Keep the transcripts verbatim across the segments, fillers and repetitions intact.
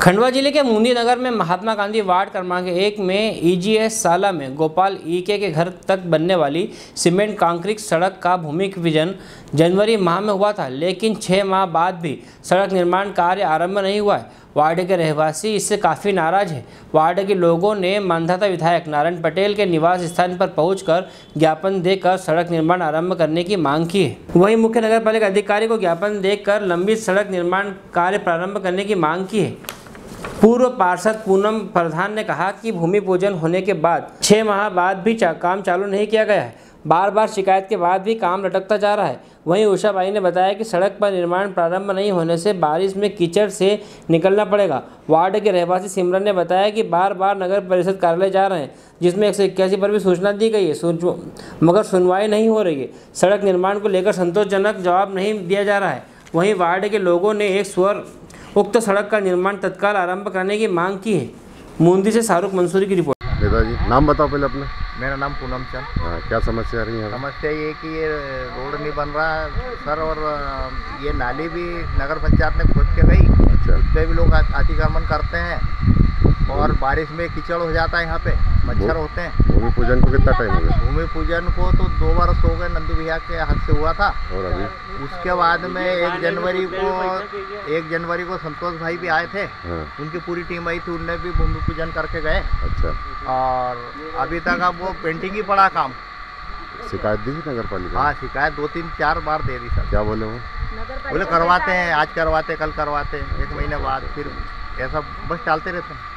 खंडवा जिले के मुंदी नगर में महात्मा गांधी वार्ड क्रमांक एक में ईजीएस साला में गोपाल ईके के घर तक बनने वाली सीमेंट कंक्रीट सड़क का भूमि पूजन जनवरी माह में हुआ था, लेकिन छः माह बाद भी सड़क निर्माण कार्य आरंभ नहीं हुआ है। वार्ड के रहवासी इससे काफ़ी नाराज है। वार्ड के लोगों ने मानधाता विधायक नारायण पटेल के निवास स्थान पर पहुंचकर ज्ञापन देकर सड़क निर्माण आरंभ करने की मांग की है। वहीं मुख्य नगर पालिका अधिकारी को ज्ञापन देकर लंबित सड़क निर्माण कार्य प्रारंभ करने की मांग की है। पूर्व पार्षद पूनम प्रधान ने कहा कि भूमि पूजन होने के बाद छः माह बाद भी चा, काम चालू नहीं किया गया है। बार बार शिकायत के बाद भी काम लटकता जा रहा है। वहीं उषाबाई ने बताया कि सड़क पर निर्माण प्रारंभ नहीं होने से बारिश में कीचड़ से निकलना पड़ेगा। वार्ड के रहवासी सिमरन ने बताया कि बार बार नगर परिषद कार्यालय जा रहे हैं, जिसमें एक सौ इक्यासी पर भी सूचना दी गई है, मगर सुनवाई नहीं हो रही है। सड़क निर्माण को लेकर संतोषजनक जवाब नहीं दिया जा रहा है। वहीं वार्ड के लोगों ने एक स्वर उक्त सड़क का निर्माण तत्काल आरंभ करने की मांग की है। मुंदी से शाहरुख मंसूरी की रिपोर्ट। नेताजी नाम बताओ पहले अपना। मेरा नाम पूनम चंद। हाँ, क्या समस्या आ रही है? समस्या ये कि ये रोड नहीं बन रहा है सर, और ये नाली भी नगर पंचायत ने खोद के गई। अच्छा। उस पर भी लोग अतिक्रमण करते हैं और बारिश में कीचड़ हो जाता है, यहाँ पे मच्छर होते हैं। भूमि पूजन को कितना टाइम हो गया? भूमि पूजन को तो दो वर्ष हो गए, नंदू भैया के हाथ से हुआ था। और अभी उसके बाद में एक जनवरी को एक जनवरी को संतोष भाई भी आए थे। हाँ। उनकी पूरी टीम आई थी, उनने भी भूमि पूजन करके गए। अच्छा। और अभी तक अब वो पेंटिंग ही पड़ा काम। शिकायत दी थी नगर पालिका? हाँ, शिकायत दो तीन चार बार दे दी सर। क्या बोले वो? बोले करवाते हैं, आज करवाते कल करवाते, एक महीने बाद फिर ऐसा बस टालते रहते हैं।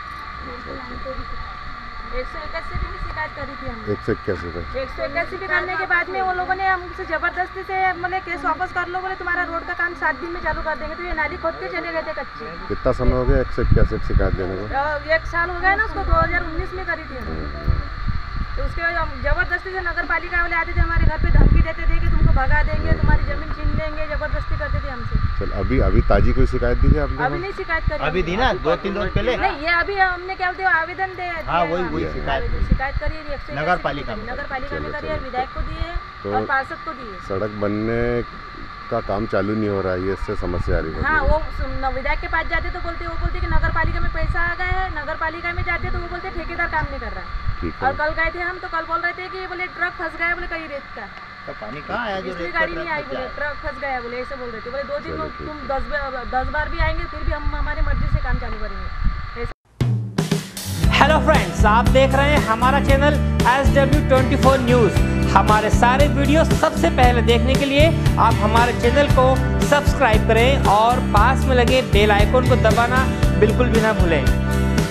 एक सौ इक्यासी भी शिकायत करी थी हमने। एक सौ इक्यासी पे एक सौ इक्यासी भी करने के बाद में वो लोगों ने हमसे जबरदस्ती से बोले केस वापस कर लो, बोले तुम्हारा रोड का काम सात दिन में चालू कर देंगे। तो ये नाली खोद के चले गए थे कच्ची। कितना समय हो गया एक सौ इक्यासी शिकायत देने को? एक साल हो गया ना उसको, दो हजार उन्नीस में करी थी हमने। तो उसके बाद जबरदस्ती से नगर पालिका वाले आते थे, हमारे घर पे धमकी देते थे कि तुमको भगा देंगे, तुम्हारी जमीन छीन लेंगे, जबरदस्ती करते थे हमसे। चल अभी अभी ताजी कोई शिकायत दी थी आपने? अभी नहीं शिकायत करी, अभी दी ना दो तीन रोज पहले। नहीं, ये अभी हमने क्या बोलते आवेदन दे। हाँ, वही वही शिकायत शिकायत करी है नगर पालिका में। नगर पालिका में करी है, विधायक को दी है और पार्षद को दी है। सड़क बनने का काम चालू नहीं हो रहा है, इससे समस्या आ रही है। हाँ, वो विधायक के पास जाते तो बोलते वो बोलते कि नगर पालिका में पैसा आ गया है। नगर पालिका में जाते तो वो बोलते ठेकेदार काम नहीं कर रहा है। और कल गए थे हम तो कल बोल रहे थे कि बोले ट्रक फंस गया, बोले कहीं रेत का। तो पानी कहाँ आया? जो रेत गाड़ी नहीं आई, बोले ट्रक फंस गया, बोले ऐसे बोल रहे थे। बोले दो दिन तुम दस दस बार भी आएंगे फिर भी हम हमारी मर्जी से काम चालू करेंगे। हेलो फ्रेंड्स, आप देख रहे हैं हमारा channel S W twenty four news. हमारे सारे वीडियो सबसे पहले देखने के लिए आप हमारे चैनल को सब्सक्राइब करें और पास में लगे बेल आइकन को दबाना बिल्कुल भी ना भूलें।